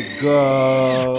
it go.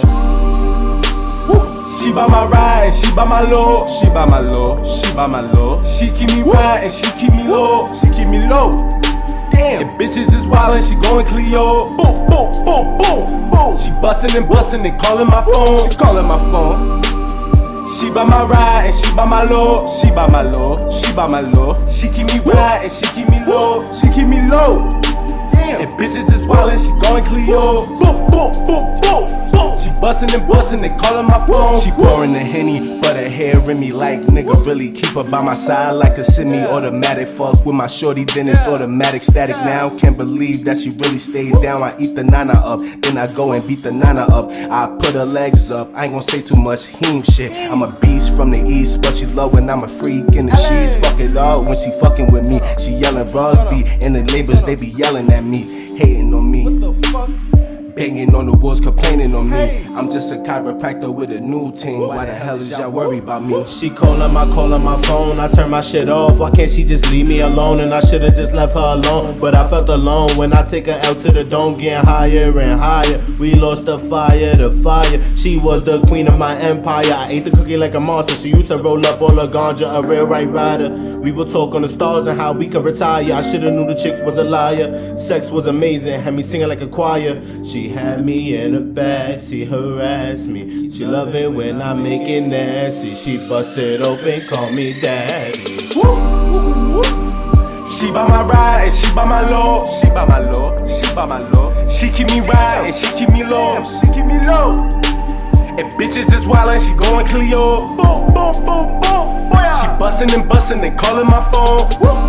She by my ride and she by my low. She by my low, she by my low. She keep me right and she keep me low. She keep me low. Damn, if bitches is wildin', she going Cleo. Boom, boom, boom, boom, boom. She bustin' and calling my phone. She calling my phone. She by my ride and she by my low. She by my low, she by my low. She keep me right and she keep me low. She keep me low. Damn, if bitches is wildin', she going Cleo. Boom, boom, boom, boom, boom. She bustin' and calling my phone. She pouring the Henny, but her hair in me like nigga really keep her by my side like a semi-automatic. Fuck with my shorty, then it's automatic static now. Can't believe that she really stayed down. I eat the nana up, then I go and beat the nana up. I put her legs up, I ain't gon' say too much heme shit. I'm a beast from the east, but she low and I'm a freak in the sheets. Fuck it all when she fucking with me. She yelling rugby, and the neighbors they be yelling at me, hating on me. What the fuck? Banging on the walls, complaining on me. I'm just a chiropractor with a new team. Why the hell is y'all worried about me? She calling my phone. I turn my shit off. Why can't she just leave me alone? And I should've just left her alone, but I felt alone when I take her out to the dome, getting higher and higher. We lost the fire. She was the queen of my empire. I ate the cookie like a monster. She used to roll up all the ganja, a real right rider. We would talk on the stars and how we could retire. I should've knew the chicks was a liar. Sex was amazing, had me singing like a choir. She had me in the back, she harassed me. She love it when I make it nasty. She bust it open, call me daddy. She by my ride and she by my low. She by my low, she by my low. She keep me right and she keep me low. She keep me low. If bitches is wildin', she going Cleo. Boom, boom, boom, boom. She bustin' and calling my phone.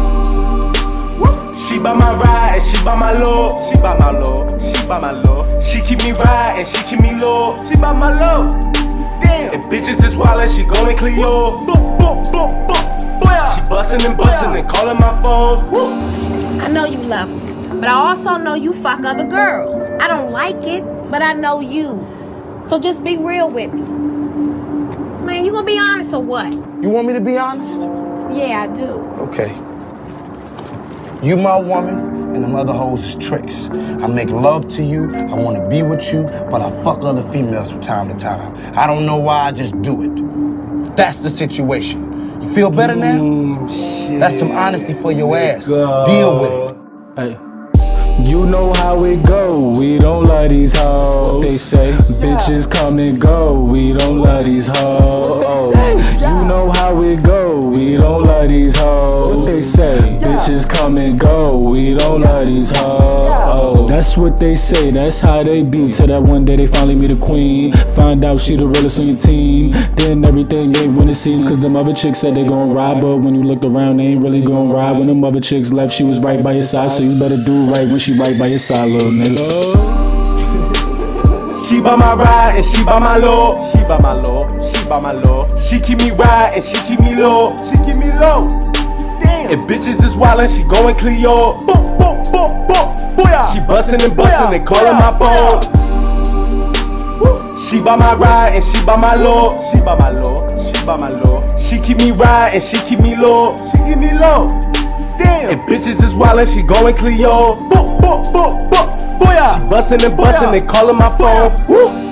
She by my ride and she by my low. She by my low, she by my low. She keep me right and she keep me low. She by my low. Damn, if bitches is wildin', she going Cleo. Boom, boom, boom, boom. She bustin' and calling my phone. I know you love me, but I also know you fuck other girls. I don't like it, but I know you. So just be real with me. Man, you gonna be honest or what? You want me to be honest? Yeah, I do. Okay. You my woman, and them other hoes is tricks. I make love to you, I wanna be with you, but I fuck other females from time to time. I don't know why, I just do it. That's the situation. You feel better now? That's some honesty for your ass. Deal with it. Hey. You know how it go, we don't love these hoes. They say bitches come and go, we don't love these hoes. You know how it go, we don't love these hoes. They say bitches come and go, we don't love these hoes. That's what they say, that's how they be. Till that one day they finally meet a queen, find out she the realest on your team. Then everything ain't when it seems, cause them other chicks said they gon' ride, but when you looked around they ain't really gon' ride. When them other chicks left, she was right by your side, so you better do right when she right by your side, little nigga. She by my ride and she by my low. She by my low, she by my low. She keep me right and she keep me low. She keep me low. Damn, if bitches is wildin', she going Cleo. Boom, boom, boom, boom. She bustin' and calling my phone. She by my ride and she by my low. She by my low, she by my low. She keep me right and she keep me low. She keep me low. Damn, if bitches is wildin', she going Cleo. Boom, boom, boom, boom. She bustin' and calling my phone.